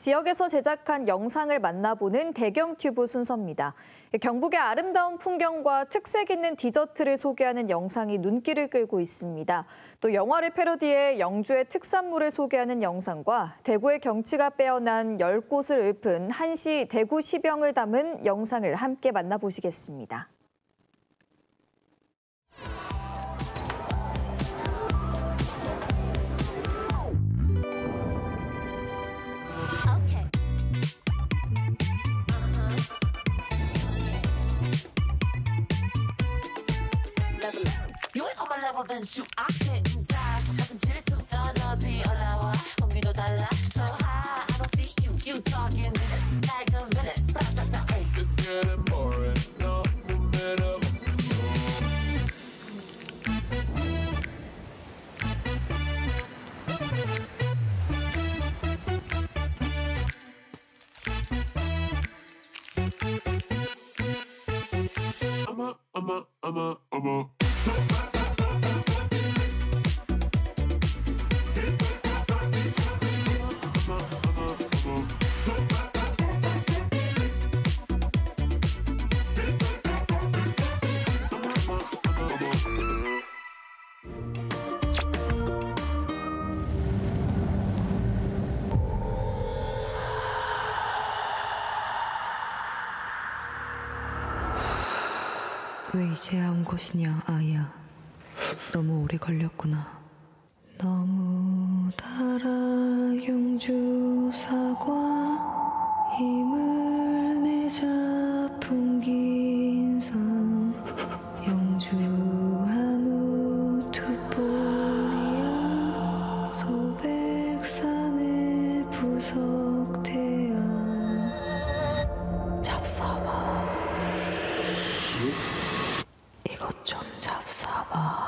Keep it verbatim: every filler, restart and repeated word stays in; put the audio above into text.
지역에서 제작한 영상을 만나보는 대경튜브 순서입니다. 경북의 아름다운 풍경과 특색 있는 디저트를 소개하는 영상이 눈길을 끌고 있습니다. 또 영화를 패러디해 영주의 특산물을 소개하는 영상과 대구의 경치가 빼어난 열 곳을 읊은 한시 대구 시병을 담은 영상을 함께 만나보시겠습니다. then shoot I couldn't die 같은 질투 너비 올라와 공기도 달라 so high I don't see you you talking just like a villain It's getting boring no momentum I'm a I'm a I'm a I'm a 왜 이제야 온 것이냐 아이야. 너무 오래 걸렸구나. 너무 달아 영주 사과 힘을 내자 풍긴 섬 영주 한우 투포리아 소백산의 부석태양 잡숴봐. 이것 좀 잡숴봐.